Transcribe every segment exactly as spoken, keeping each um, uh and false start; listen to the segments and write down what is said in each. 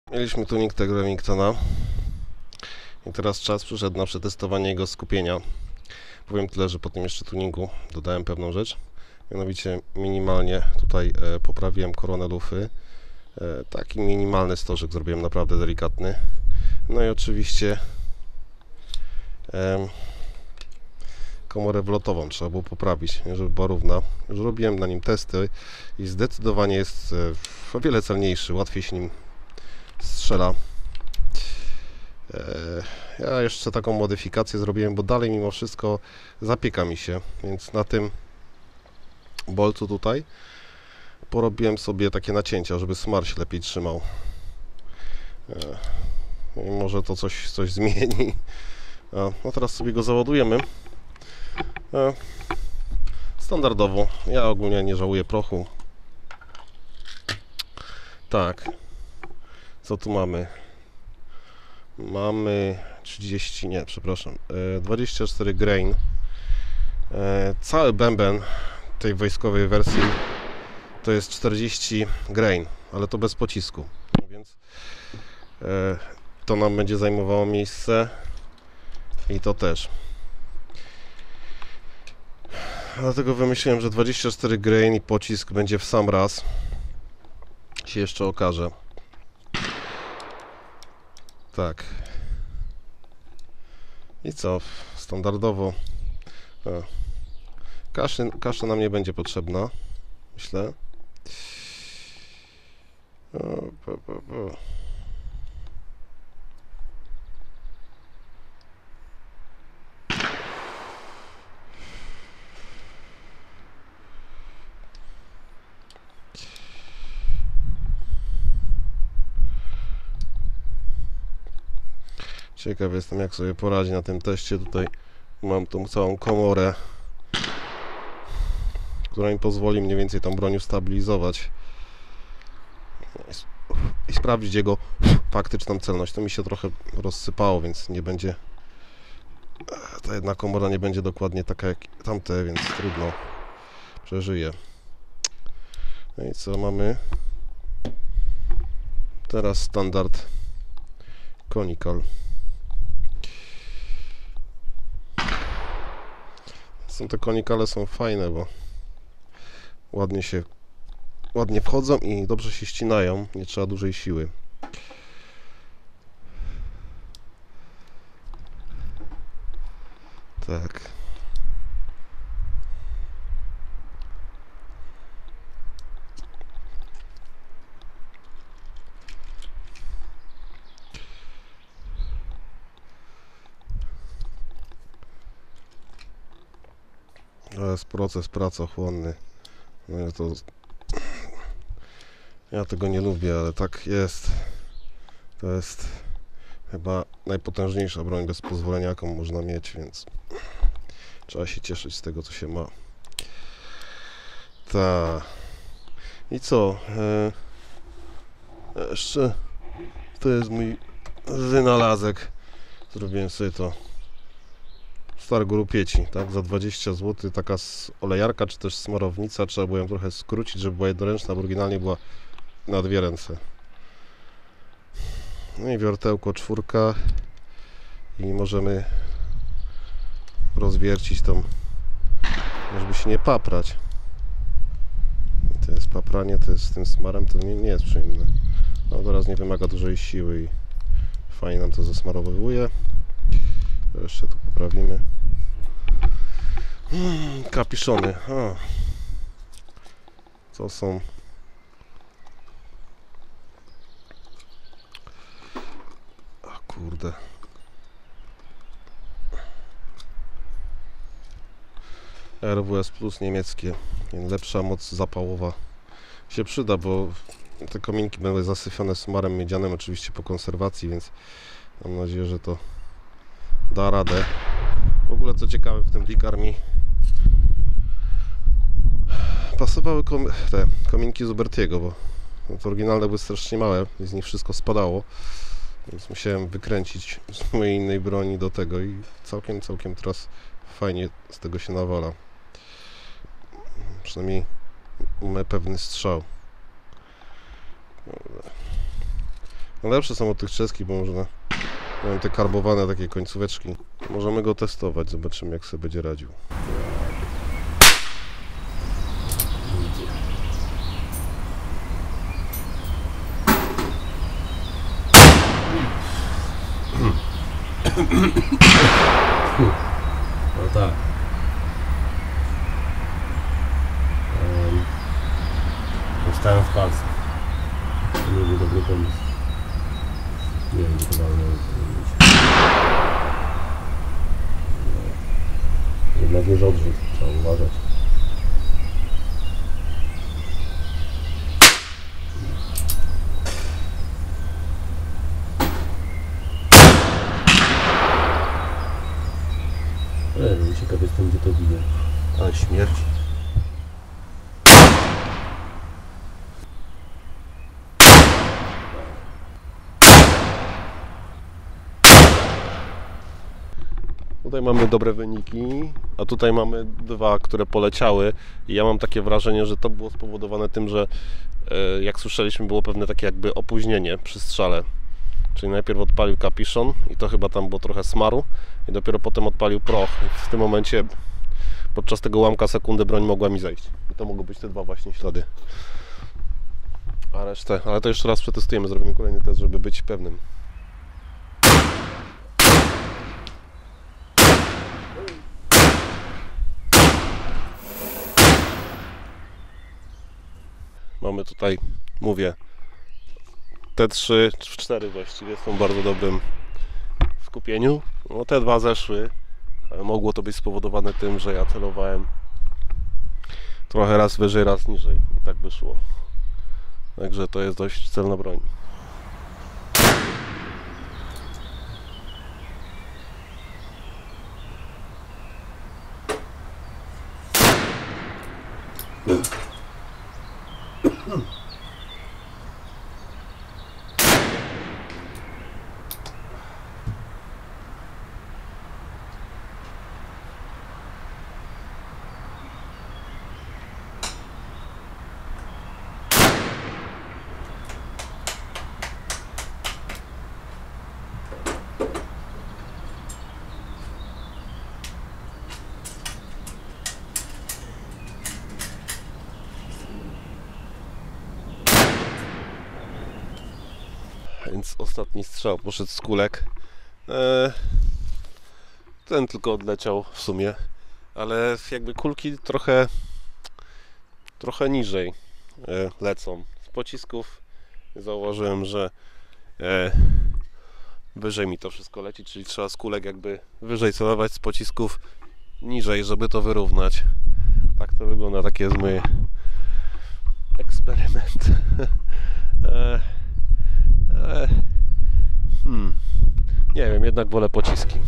Mieliśmy tuning tego Remingtona i teraz czas przyszedł na przetestowanie jego skupienia. Powiem tyle, że po tym jeszcze tuningu dodałem pewną rzecz. Mianowicie minimalnie tutaj e, poprawiłem koronę lufy. E, taki minimalny stożek zrobiłem, naprawdę delikatny. No i oczywiście e, komorę wlotową trzeba było poprawić, żeby była równa. Już robiłem na nim testy i zdecydowanie jest e, o wiele celniejszy, łatwiej się nim strzela. Ja jeszcze taką modyfikację zrobiłem, bo dalej mimo wszystko zapieka mi się, więc na tym bolcu tutaj porobiłem sobie takie nacięcia, żeby smar się lepiej trzymał. I może to coś, coś zmieni. No teraz sobie go załadujemy. Standardowo. Ja ogólnie nie żałuję prochu. Tak. Co tu mamy? Mamy trzydzieści, nie, przepraszam, dwadzieścia cztery grain. Cały bęben tej wojskowej wersji to jest czterdzieści grain, ale to bez pocisku, więc to nam będzie zajmowało miejsce i to też. Dlatego wymyśliłem, że dwadzieścia cztery grain i pocisk będzie w sam raz. Się jeszcze okaże. Tak. I co? Standardowo. Kaszy, kasza nam nie będzie potrzebna, myślę. O, po, po, po. Ciekaw jestem, jak sobie poradzi na tym teście. Tutaj mam tą całą komorę, która mi pozwoli mniej więcej tą broń ustabilizować i sprawdzić jego faktyczną celność. To mi się trochę rozsypało, więc nie będzie, ta jedna komora nie będzie dokładnie taka jak tamte, więc trudno, przeżyję. No i co mamy? Teraz standard conical. Są te konikale są fajne, bo ładnie się ładnie wchodzą i dobrze się ścinają, nie trzeba dużej siły. Tak. To jest proces pracochłonny. No ja, to... ja tego nie lubię, ale tak jest. To jest chyba najpotężniejsza broń bez pozwolenia, jaką można mieć, więc trzeba się cieszyć z tego, co się ma. Ta. I co? E... Jeszcze to jest mój wynalazek. Zrobiłem sobie to z targu Rupieci, tak, za dwadzieścia złotych, taka olejarka czy też smarownica. Trzeba było ją trochę skrócić, żeby była jednoręczna, bo oryginalnie była na dwie ręce. No i wiertełko czwórka i możemy rozwiercić tą, żeby się nie paprać. To jest papranie, to jest z tym smarem, to nie, nie jest przyjemne. No teraz nie wymaga dużej siły i fajnie nam to zasmarowuje. To jeszcze tu poprawimy. Hmm, kapiszony. A. Co są? A kurde. R W S Plus niemieckie. Lepsza moc zapałowa się przyda, bo te kominki były zasyfione smarem miedzianym, oczywiście po konserwacji, więc mam nadzieję, że to da radę. W ogóle co ciekawe, w tym Dick Army pasowały kom te kominki z Ubertiego, bo to oryginalne były strasznie małe i z nich wszystko spadało, więc musiałem wykręcić z mojej innej broni do tego i całkiem, całkiem teraz fajnie z tego się nawala. Przynajmniej mamy pewny strzał. Lepsze są od tych czeskich, bo można, mają te karbowane takie końcóweczki. Możemy go testować, zobaczymy jak sobie będzie radził. No tak. Um, Dostałem w palce. To nie był dobry pomysł. Nie wiem, to chyba nie Jednak już odrzut, trzeba uważać. Eee, ciekaw jestem, gdzie to bije. Ale śmierci. Tutaj mamy dobre wyniki, a tutaj mamy dwa, które poleciały i ja mam takie wrażenie, że to było spowodowane tym, że e, jak słyszeliśmy, było pewne takie jakby opóźnienie przy strzale. Czyli najpierw odpalił kapiszon i to chyba tam było trochę smaru i dopiero potem odpalił proch. I w tym momencie podczas tego ułamka sekundy broń mogła mi zejść. I to mogą być te dwa właśnie ślady. A resztę, ale to jeszcze raz przetestujemy, zrobimy kolejny test, żeby być pewnym. Mamy tutaj, mówię, te trzy, cztery właściwie są w bardzo dobrym skupieniu. No, te dwa zeszły, ale mogło to być spowodowane tym, że ja celowałem trochę raz wyżej, raz niżej. I tak by szło. Także to jest dość celna broń. Więc ostatni strzał poszedł z kulek. Eee, ten tylko odleciał w sumie, ale jakby kulki trochę trochę niżej e, lecą. Z pocisków zauważyłem, że e, wyżej mi to wszystko leci, czyli trzeba z kulek jakby wyżej celować, z pocisków niżej, żeby to wyrównać. Tak to wygląda, taki jest mój eksperyment. e, e, hmm. Nie wiem, jednak wolę pociski.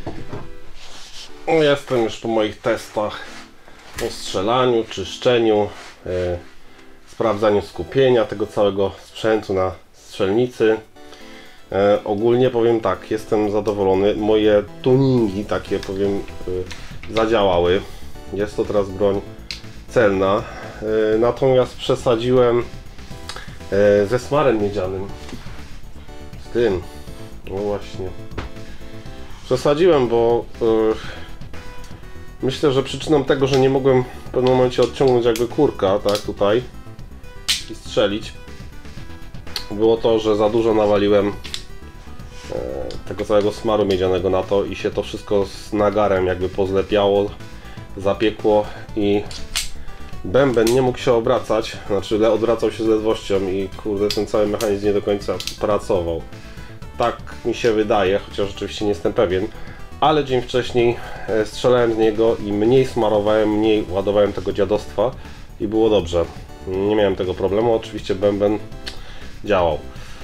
Jestem już po moich testach, po strzelaniu, czyszczeniu, yy, sprawdzaniu skupienia tego całego sprzętu na strzelnicy. Yy, ogólnie powiem tak, jestem zadowolony. Moje tuningi takie powiem yy, zadziałały. Jest to teraz broń celna. Yy, natomiast przesadziłem yy, ze smarem miedzianym. Z tym. No właśnie. Przesadziłem, bo yy, myślę, że przyczyną tego, że nie mogłem w pewnym momencie odciągnąć jakby kurka, tak, tutaj i strzelić, było to, że za dużo nawaliłem e, tego całego smaru miedzianego na to i się to wszystko z nagarem jakby pozlepiało, zapiekło i bęben nie mógł się obracać, znaczy odwracał się z ledwością i kurde, ten cały mechanizm nie do końca pracował. Tak mi się wydaje, chociaż oczywiście nie jestem pewien. Ale dzień wcześniej strzelałem z niego i mniej smarowałem, mniej ładowałem tego dziadostwa i było dobrze. Nie miałem tego problemu, oczywiście bęben działał.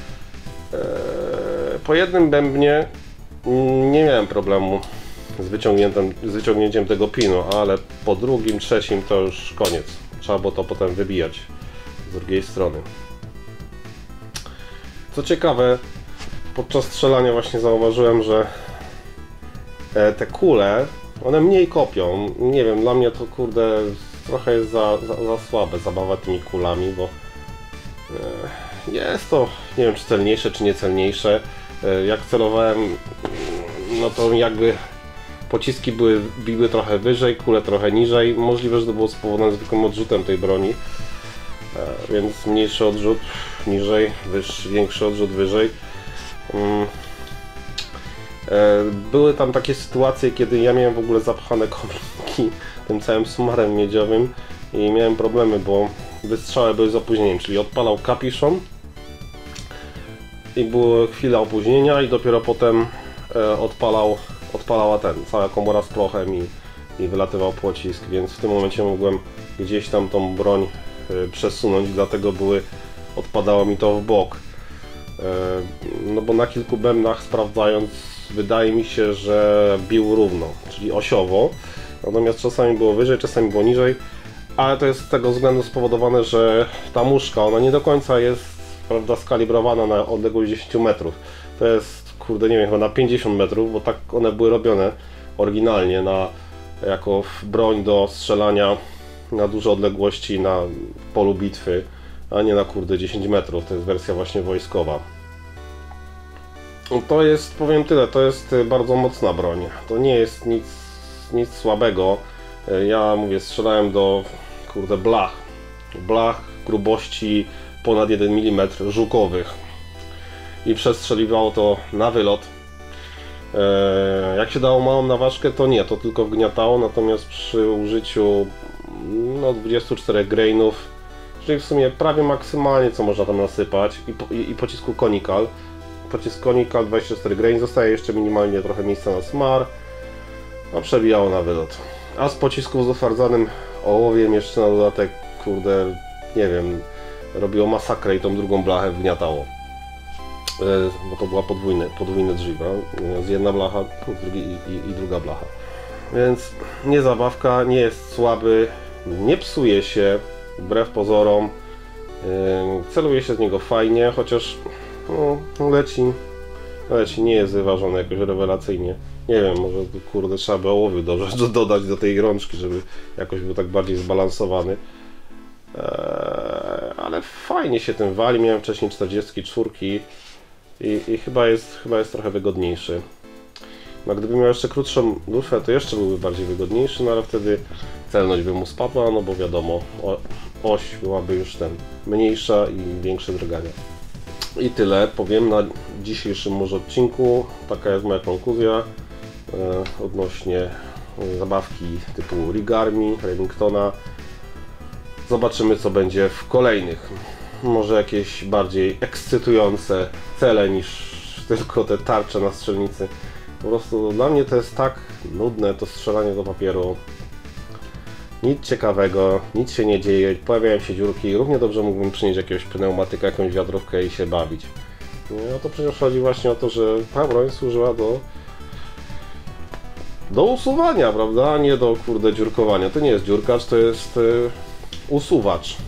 Po jednym bębnie nie miałem problemu z wyciągnięciem, z wyciągnięciem tego pinu, ale po drugim, trzecim to już koniec. Trzeba było to potem wybijać z drugiej strony. Co ciekawe, podczas strzelania właśnie zauważyłem, że te kule, one mniej kopią. Nie wiem, dla mnie to kurde trochę jest za, za, za słabe zabawa tymi kulami, bo Jest to, nie wiem czy celniejsze, czy niecelniejsze. Jak celowałem, no to jakby pociski były, biły trochę wyżej, kule trochę niżej. Możliwe, że to było spowodowane zwykłym odrzutem tej broni. Więc mniejszy odrzut niżej, wyższy, większy odrzut wyżej. Były tam takie sytuacje, kiedy ja miałem w ogóle zapchane kominki tym całym sumarem miedziowym i miałem problemy, bo wystrzały były z opóźnieniem, czyli odpalał kapiszon i była chwila opóźnienia i dopiero potem odpalał, odpalała ten, cała komora z prochem i, i wylatywał pocisk, więc w tym momencie mogłem gdzieś tam tą broń przesunąć, dlatego były, odpadało mi to w bok. No bo na kilku bębnach sprawdzając, wydaje mi się, że bił równo, czyli osiowo, natomiast czasami było wyżej, czasami było niżej, ale to jest z tego względu spowodowane, że ta muszka, ona nie do końca jest, prawda, skalibrowana na odległość dziesięć metrów. To jest, kurde, nie wiem, chyba na pięćdziesiąt metrów, bo tak one były robione oryginalnie na, jako broń do strzelania na duże odległości na polu bitwy, a nie na, kurde, dziesięć metrów. To jest wersja właśnie wojskowa. To jest, powiem tyle, to jest bardzo mocna broń. To nie jest nic, nic słabego. Ja mówię, strzelałem do, kurde, blach. Blach grubości ponad jeden milimetr żukowych. I przestrzeliwało to na wylot. Jak się dało małą naważkę, to nie, to tylko wgniatało, natomiast przy użyciu no, dwudziestu czterech grainów, czyli w sumie prawie maksymalnie co można tam nasypać, i, i, i pocisku Conical. Pocisk Conical dwadzieścia cztery grain, zostaje jeszcze minimalnie trochę miejsca na smar, a przebijało na wylot. A z pocisków z utwardzanym ołowiem jeszcze na dodatek, kurde, nie wiem, robiło masakrę i tą drugą blachę wgniatało. Bo to była podwójne, podwójne drzwi, z jedna blacha drugi, i, i, i druga blacha. Więc nie zabawka, nie jest słaby, nie psuje się, wbrew pozorom. Celuje się z niego fajnie, chociaż no, leci, leci, nie jest wyważony jakoś rewelacyjnie. Nie wiem, może kurde trzeba by ołowiu do, dodać do tej rączki, żeby jakoś był tak bardziej zbalansowany. Eee, ale fajnie się tym wali, miałem wcześniej czterdzieści cztery i, i chyba, jest, chyba jest trochę wygodniejszy. No gdyby miał jeszcze krótszą lufę, to jeszcze byłby bardziej wygodniejszy, no ale wtedy celność by mu spadła, no bo wiadomo, o, oś byłaby już ten mniejsza i większe drgania. I tyle powiem na dzisiejszym może odcinku. Taka jest moja konkluzja e, odnośnie zabawki typu Rig Army, Remingtona. Zobaczymy co będzie w kolejnych. Może jakieś bardziej ekscytujące cele niż tylko te tarcze na strzelnicy. Po prostu dla mnie to jest tak nudne to strzelanie do papieru. Nic ciekawego, nic się nie dzieje, pojawiają się dziurki. Równie dobrze mógłbym przynieść jakiegoś pneumatyka, jakąś wiatrówkę i się bawić. No to przecież chodzi właśnie o to, że ta broń służyła do do usuwania, prawda? A nie do, kurde, dziurkowania. To nie jest dziurkacz, to jest y, usuwacz.